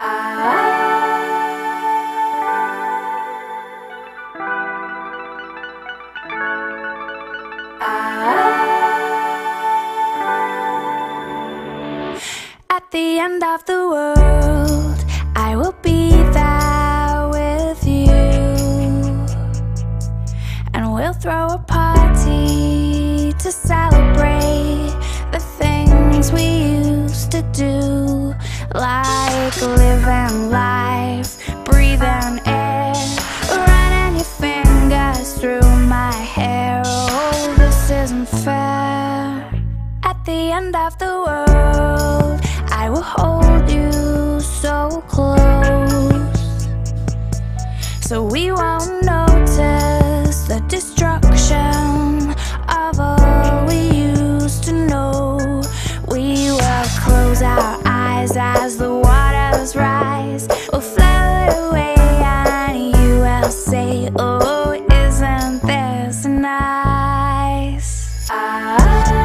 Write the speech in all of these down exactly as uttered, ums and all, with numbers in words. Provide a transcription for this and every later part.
At the end of the world, I will be there with you, and we'll throw a party to celebrate the things we used to do, like living life, breathing air, running your fingers through my hair. Oh, this isn't fair. At the end of the world, I will hold you so close, so we won't notice the destruction of all we used to know. We will close our eyes as the waters rise. We'll float away and you will say, oh, isn't this nice? Ah.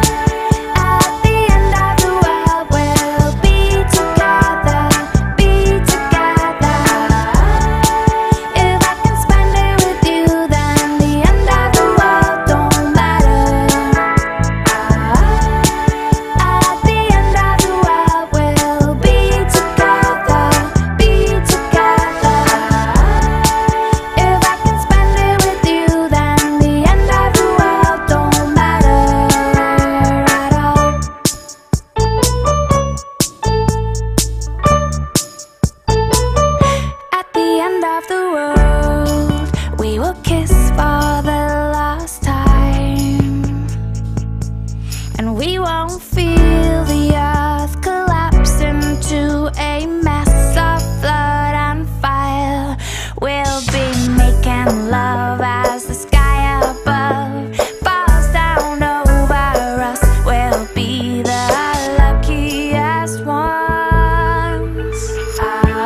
Kiss for the last time, and we won't feel the earth collapse into a mess of blood and fire. We'll be making love as the sky above falls down over us. We'll be the luckiest ones. Ah.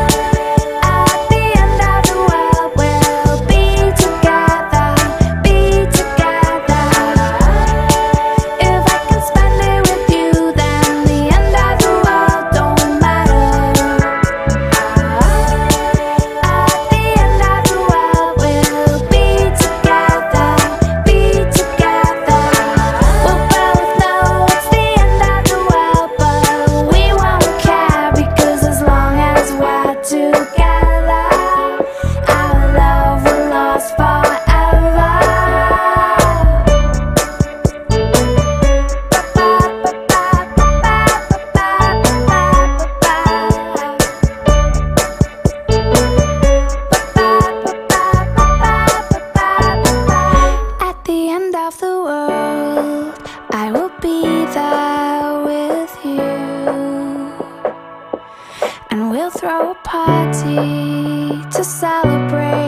Of the world, I will be there with you, and we'll throw a party to celebrate